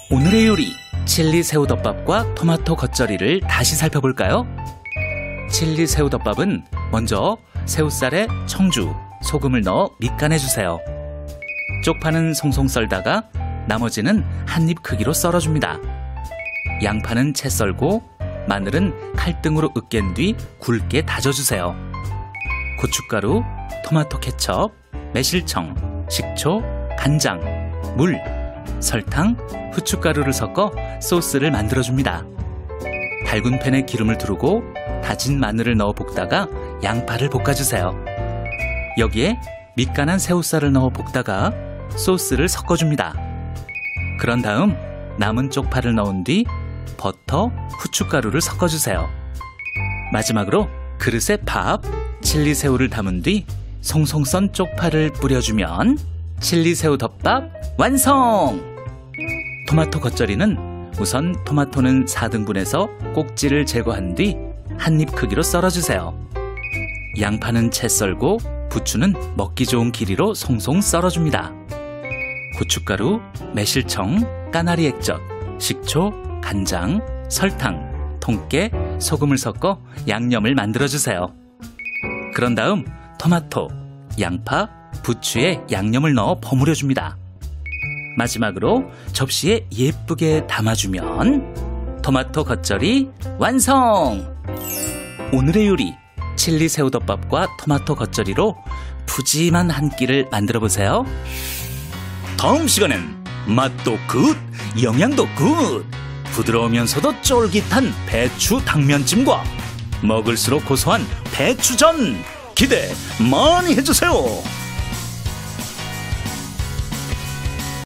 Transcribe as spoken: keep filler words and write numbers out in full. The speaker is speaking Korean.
오늘의 요리, 칠리 새우덮밥과 토마토 겉절이를 다시 살펴볼까요? 칠리 새우덮밥은 먼저 새우살에 청주, 소금을 넣어 밑간해주세요. 쪽파는 송송 썰다가 나머지는 한입 크기로 썰어줍니다. 양파는 채 썰고 마늘은 칼등으로 으깬 뒤 굵게 다져주세요. 고춧가루, 토마토 케첩, 매실청, 식초, 간장, 물, 설탕, 후춧가루를 섞어 소스를 만들어줍니다. 달군 팬에 기름을 두르고 다진 마늘을 넣어 볶다가 양파를 볶아주세요. 여기에 밑간한 새우살을 넣어 볶다가 소스를 섞어줍니다. 그런 다음 남은 쪽파를 넣은 뒤 버터, 후춧가루를 섞어주세요. 마지막으로 그릇에 밥, 칠리 새우를 담은 뒤 송송 썬 쪽파를 뿌려주면 칠리 새우 덮밥 완성! 토마토 겉절이는 우선 토마토는 사 등분해서 꼭지를 제거한 뒤 한입 크기로 썰어주세요. 양파는 채 썰고 부추는 먹기 좋은 길이로 송송 썰어줍니다. 고춧가루, 매실청, 까나리 액젓, 식초, 간장, 설탕, 통깨, 소금을 섞어 양념을 만들어주세요. 그런 다음 토마토, 양파, 부추에 양념을 넣어 버무려줍니다. 마지막으로 접시에 예쁘게 담아주면 토마토 겉절이 완성! 오늘의 요리, 칠리 새우덮밥과 토마토 겉절이로 푸짐한 한 끼를 만들어보세요. 다음 시간엔 맛도 굿, 영양도 굿! 부드러우면서도 쫄깃한 배추 당면찜과 먹을수록 고소한 배추전! 기대 많이 해주세요!